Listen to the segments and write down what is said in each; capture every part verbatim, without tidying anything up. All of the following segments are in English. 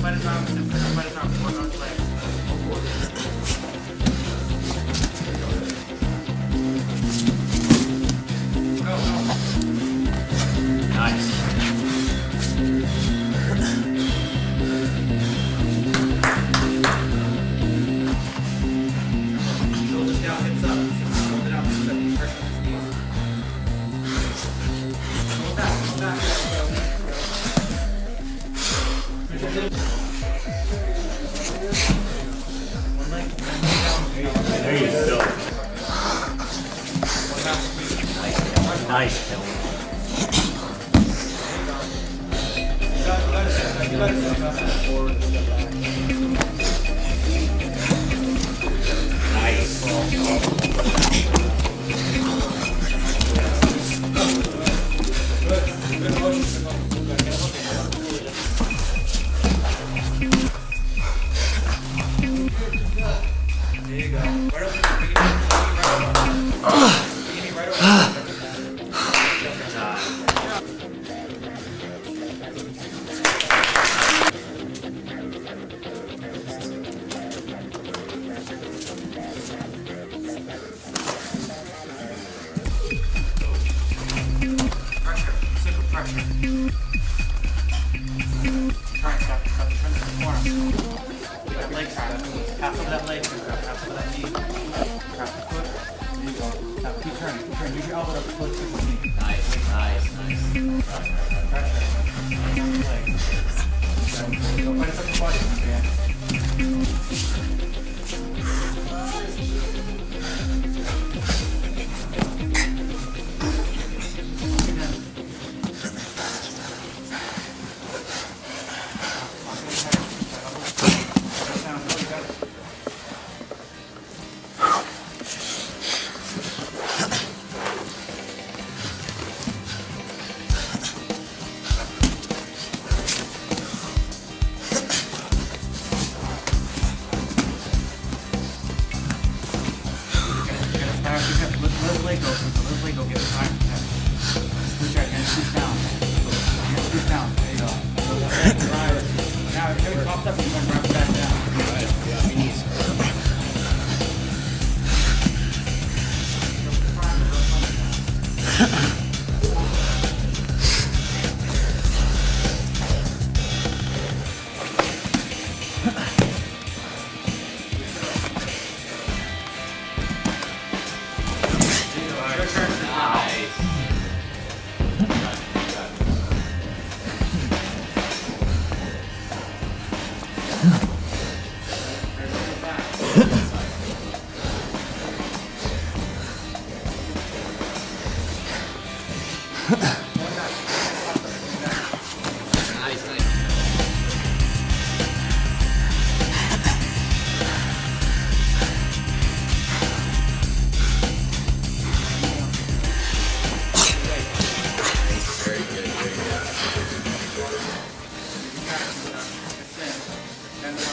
Fight his arm, fight his arm, work on his leg. Go, go. Nice. Shoulders down, hips up. Hold it up, pressure on his knees. Hold back, hold back. One leg, one leg down. There you go. Nice kill. Nice. Good motion. There you go. Right over the beginning, right over. Beginning right over. Pressure, simple pressure. Turn, stop, stop, turn to the corner. That leg side. Half of that leg, half of that knee. Half the foot. There you go. Now keep turning, keep turning. Use your elbow to push the knee. Nice, nice, nice. Pressure. Leg. Don't fight us up the body, man. Let the leg go, let the leg go, get the time. Scoot your hand, scoot down. Hand scoot down, there you go. Right. Now, if it pops up, you're going to wrap it back down. Right, yeah, your knees. And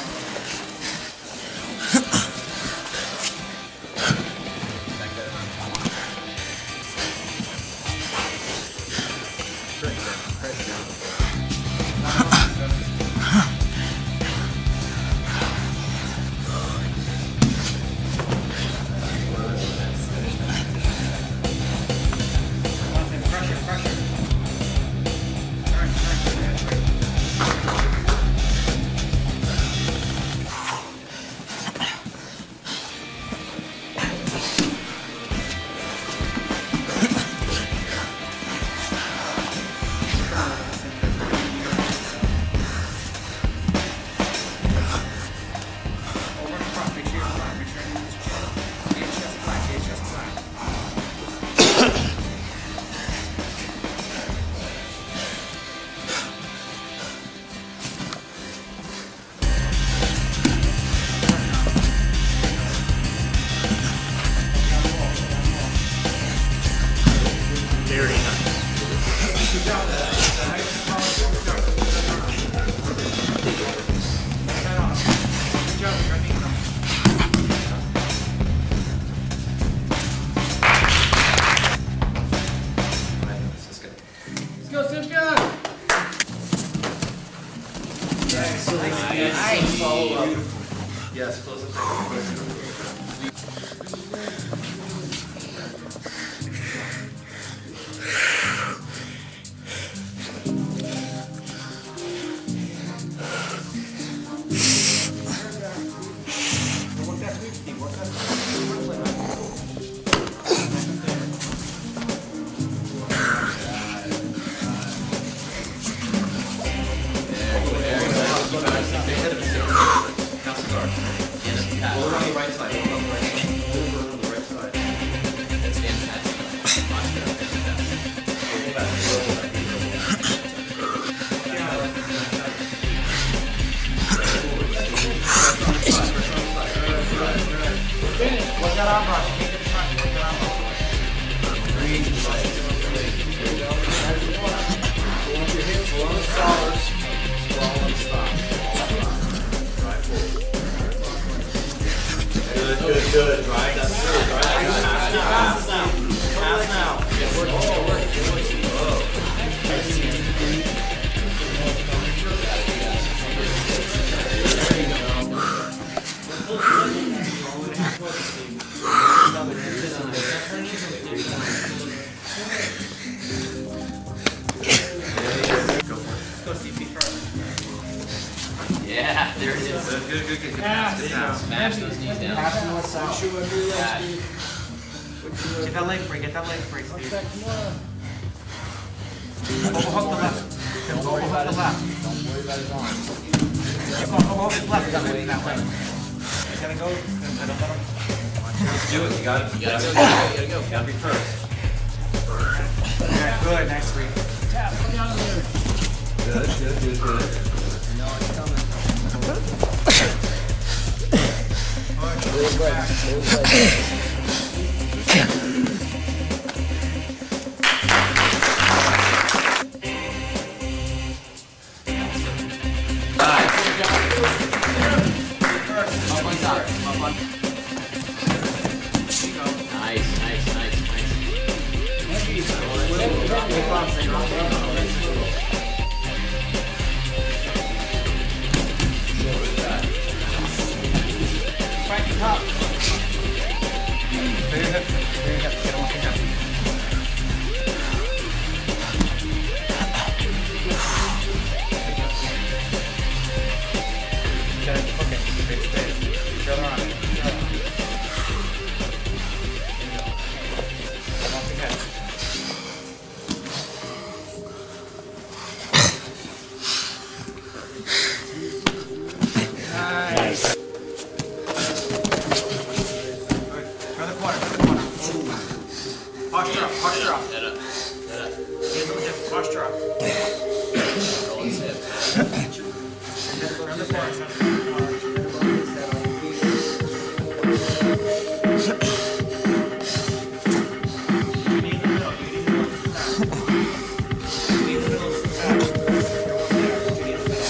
Nice. Follow up. Yes, close the Good, good, good. Right. That's good. Right. Pass now. Pass now. Good work. Good work. Good work. Yeah, there it is. Good, good, good, good. Pass. Smash those knees down. Pass north south. Smash. Get that leg free. Get that leg free, Steve. Overhook the left. Overhook the left. Don't worry about his arm. Keep on overhook his left. That way. That way. You gotta go. Let's do it. You got it. You gotta go. You gotta go. You gotta be first. Yeah, good. Nice three. Tap. Come down there. Good, good, good, good. You know it's coming. Good. Back. Nice, nice, nice, nice. Right top. Clear your hips. Clear your hips. Get on your hips. Get it. Okay. Straight space. Show the arm. Show the arm. Get off your hips. Nice. Turn the corner, turn the corner. Posture up, posture up. Head up. Head up. Hands on the hips, posture up. Roll his hip. Turn the corner, turn the corner. You need the middle, you need the middle of the stack. You need the middle of the stack. You're almost there. You need the middle.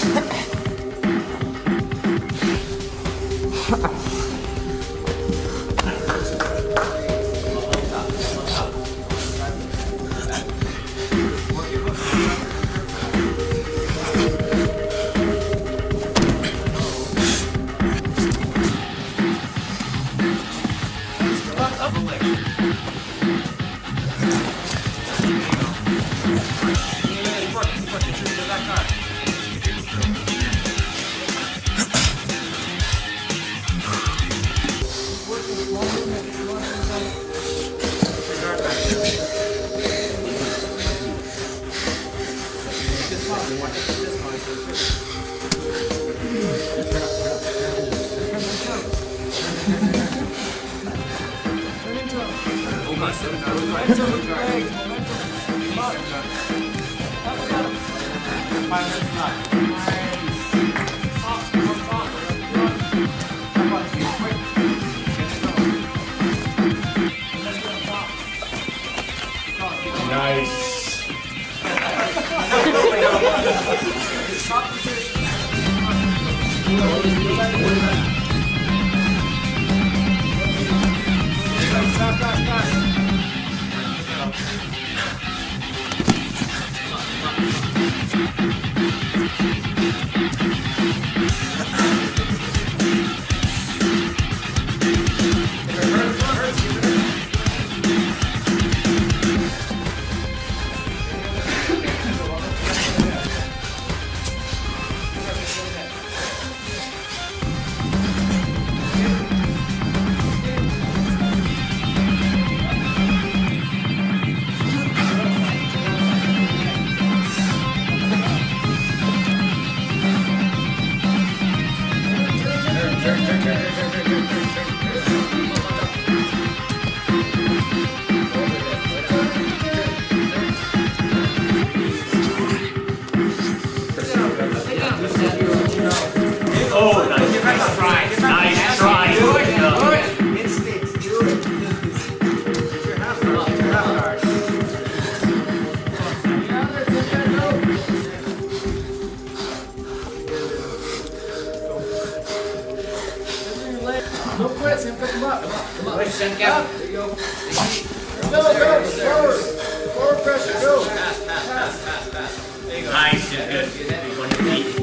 Nice. Stop, stop, stop. Oh, nice. Nice try. Nice try. Do it. Do it. Instincts. Do it. It's your half guard. It's your half guard. Don't quit, Sam. Pick him up. Come on. Wait, Sam, get up. There you go. Go, go. Forward. Forward pressure. Go. Pass, pass, pass, pass, pass. There you go. Nice. Good. Good.